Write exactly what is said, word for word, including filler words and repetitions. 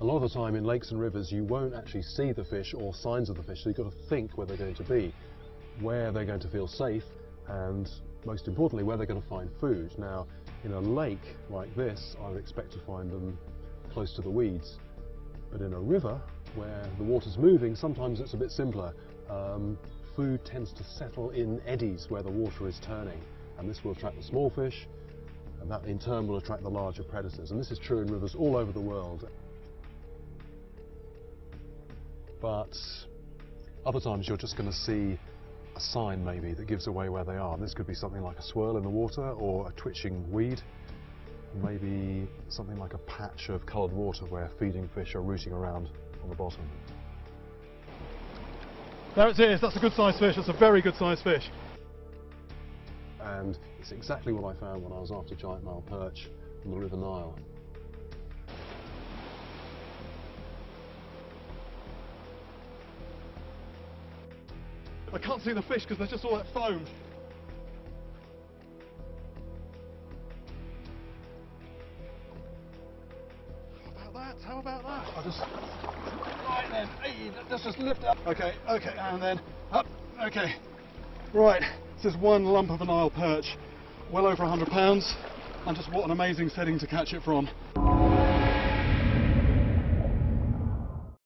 lot of the time in lakes and rivers you won't actually see the fish or signs of the fish, so you've got to think where they're going to be, where they're going to feel safe, and most importantly where they're going to find food. Now in a lake like this I would expect to find them close to the weeds, but in a river where the water's moving sometimes it's a bit simpler. Um, food tends to settle in eddies where the water is turning, and this will attract the small fish, and that in turn will attract the larger predators, and this is true in rivers all over the world. But other times you're just going to see a sign maybe that gives away where they are, and this could be something like a swirl in the water or a twitching weed, maybe something like a patch of coloured water where feeding fish are rooting around on the bottom. There it is, that's a good sized fish, that's a very good sized fish. And it's exactly what I found when I was after giant Nile perch on the River Nile. I can't see the fish because there's just all that foam. How about that? How about that? I'll just... Right then, hey, let's just lift up. Okay, okay, and then up. Okay. Right, this is one lump of a Nile perch, well over one hundred pounds, and just what an amazing setting to catch it from.